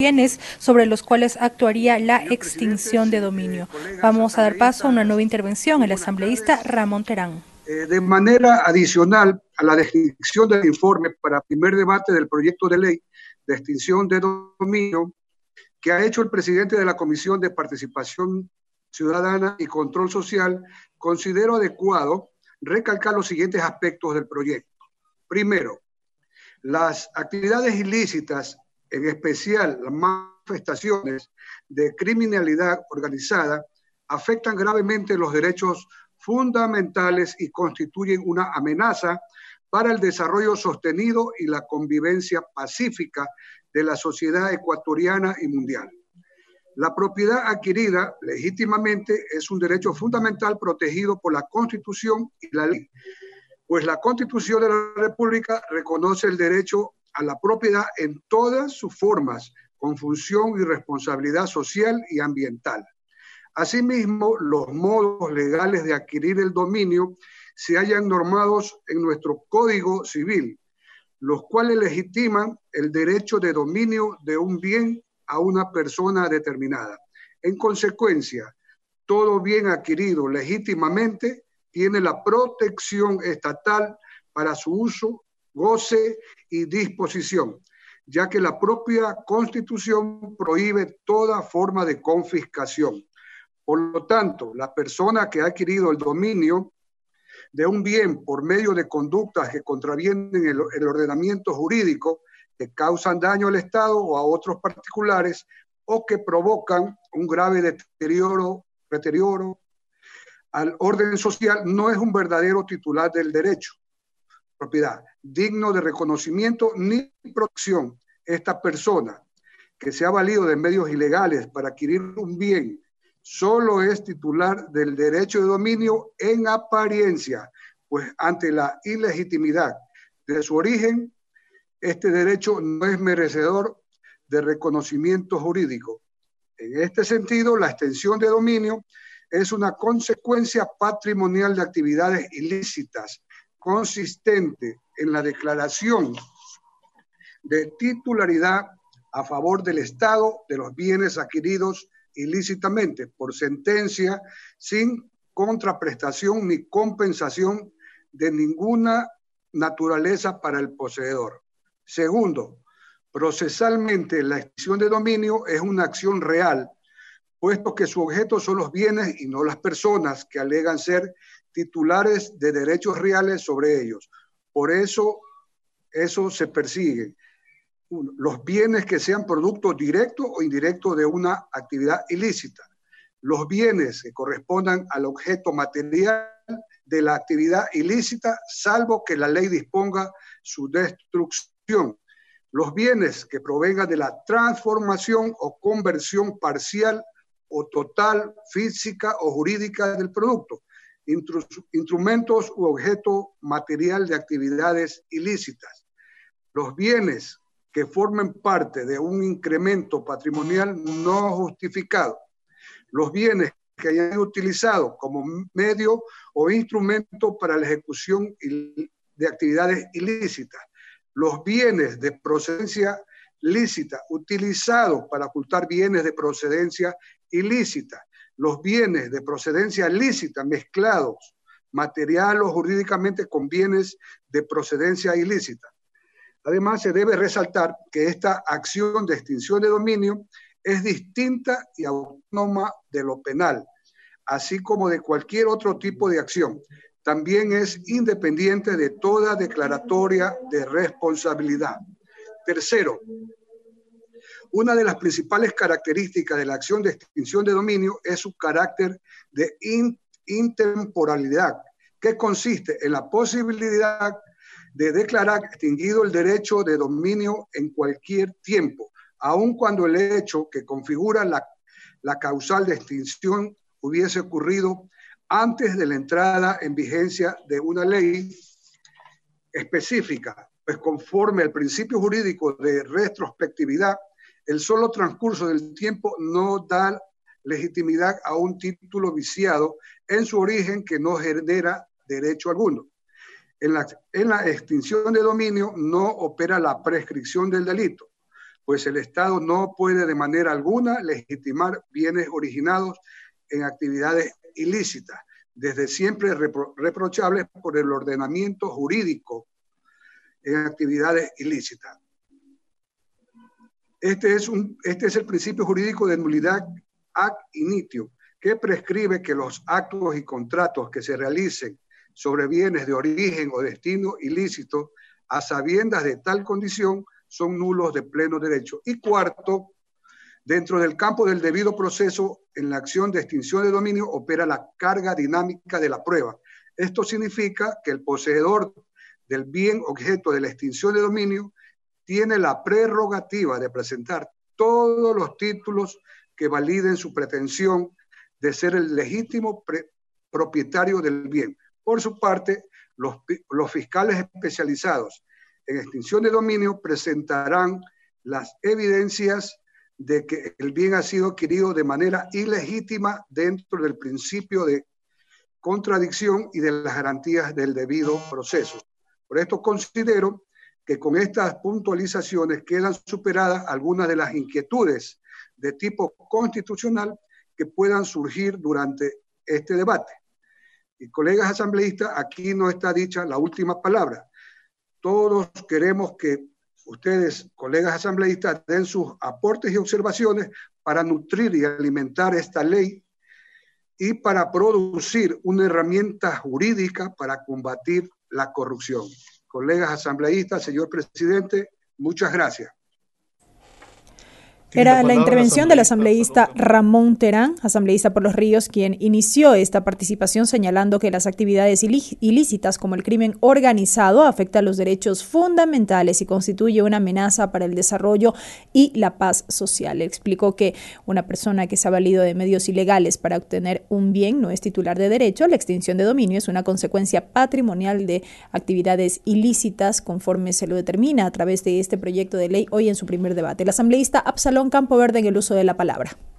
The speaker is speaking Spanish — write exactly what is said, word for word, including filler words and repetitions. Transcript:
bienes sobre los cuales actuaría la extinción de dominio. Vamos a dar paso a una nueva intervención, el asambleísta Ramón Terán. Eh, de manera adicional a la descripción del informe para primer debate del proyecto de ley de extinción de dominio que ha hecho el presidente de la Comisión de Participación Ciudadana y Control Social, considero adecuado recalcar los siguientes aspectos del proyecto. Primero, las actividades ilícitas, en especial las manifestaciones de criminalidad organizada, afectan gravemente los derechos fundamentales y constituyen una amenaza para el desarrollo sostenido y la convivencia pacífica de la sociedad ecuatoriana y mundial. La propiedad adquirida legítimamente es un derecho fundamental protegido por la Constitución y la ley, pues la Constitución de la República reconoce el derecho a la propiedad en todas sus formas, con función y responsabilidad social y ambiental. Asimismo, los modos legales de adquirir el dominio se hallan normados en nuestro Código Civil, los cuales legitiman el derecho de dominio de un bien a una persona determinada. En consecuencia, todo bien adquirido legítimamente tiene la protección estatal para su uso, goce y disposición, ya que la propia Constitución prohíbe toda forma de confiscación. Por lo tanto, la persona que ha adquirido el dominio de un bien por medio de conductas que contravienen el, el ordenamiento jurídico, que causan daño al Estado o a otros particulares o que provocan un grave deterioro, deterioro al orden social, no es un verdadero titular del derecho, propiedad, digno de reconocimiento ni protección. Esta persona que se ha valido de medios ilegales para adquirir un bien solo es titular del derecho de dominio en apariencia, pues ante la ilegitimidad de su origen, este derecho no es merecedor de reconocimiento jurídico. En este sentido, la extensión de dominio es una consecuencia patrimonial de actividades ilícitas, consistente en la declaración de titularidad a favor del Estado de los bienes adquiridos ilícitamente por sentencia sin contraprestación ni compensación de ninguna naturaleza para el poseedor. Segundo, procesalmente la extinción de dominio es una acción real, puesto que su objeto son los bienes y no las personas que alegan ser titulares de derechos reales sobre ellos. Por eso, eso se persigue. Uno, los bienes que sean producto directo o indirecto de una actividad ilícita. Los bienes que correspondan al objeto material de la actividad ilícita, salvo que la ley disponga su destrucción. Los bienes que provengan de la transformación o conversión parcial o total, física o jurídica del producto. Instrumentos u objeto material de actividades ilícitas. Los bienes que formen parte de un incremento patrimonial no justificado. Los bienes que hayan utilizado como medio o instrumento para la ejecución de actividades ilícitas. Los bienes de procedencia lícita utilizados para ocultar bienes de procedencia ilícita. Los bienes de procedencia lícita mezclados material o jurídicamente con bienes de procedencia ilícita. Además, se debe resaltar que esta acción de extinción de dominio es distinta y autónoma de lo penal, así como de cualquier otro tipo de acción. También es independiente de toda declaratoria de responsabilidad. Tercero, una de las principales características de la acción de extinción de dominio es su carácter de intemporalidad, que consiste en la posibilidad de declarar extinguido el derecho de dominio en cualquier tiempo, aun cuando el hecho que configura la, la causal de extinción hubiese ocurrido antes de la entrada en vigencia de una ley específica, pues conforme al principio jurídico de retrospectividad, el solo transcurso del tiempo no da legitimidad a un título viciado en su origen que no genera derecho alguno. En la, en la extinción de dominio no opera la prescripción del delito, pues el Estado no puede de manera alguna legitimar bienes originados en actividades ilícitas, desde siempre repro reprochables por el ordenamiento jurídico en actividades ilícitas. Este es, un, este es el principio jurídico de nulidad ac initio, que prescribe que los actos y contratos que se realicen sobre bienes de origen o destino ilícito, a sabiendas de tal condición, son nulos de pleno derecho. Y cuarto, dentro del campo del debido proceso, en la acción de extinción de dominio opera la carga dinámica de la prueba. Esto significa que el poseedor del bien objeto de la extinción de dominio tiene la prerrogativa de presentar todos los títulos que validen su pretensión de ser el legítimo propietario del bien. Por su parte, los, los fiscales especializados en extinción de dominio presentarán las evidencias de que el bien ha sido adquirido de manera ilegítima dentro del principio de contradicción y de las garantías del debido proceso. Por esto considero que con estas puntualizaciones quedan superadas algunas de las inquietudes de tipo constitucional que puedan surgir durante este debate. Y colegas asambleístas, aquí no está dicha la última palabra. Todos queremos que ustedes, colegas asambleístas, den sus aportes y observaciones para nutrir y alimentar esta ley y para producir una herramienta jurídica para combatir la corrupción. Colegas asambleístas, señor presidente, muchas gracias. Era la intervención del asambleísta Ramón Terán, asambleísta por Los Ríos, quien inició esta participación señalando que las actividades ilícitas como el crimen organizado afectan los derechos fundamentales y constituye una amenaza para el desarrollo y la paz social. Explicó que una persona que se ha valido de medios ilegales para obtener un bien no es titular de derecho. La extinción de dominio es una consecuencia patrimonial de actividades ilícitas conforme se lo determina a través de este proyecto de ley hoy en su primer debate. El asambleísta Absalón Campo Verde en el uso de la palabra.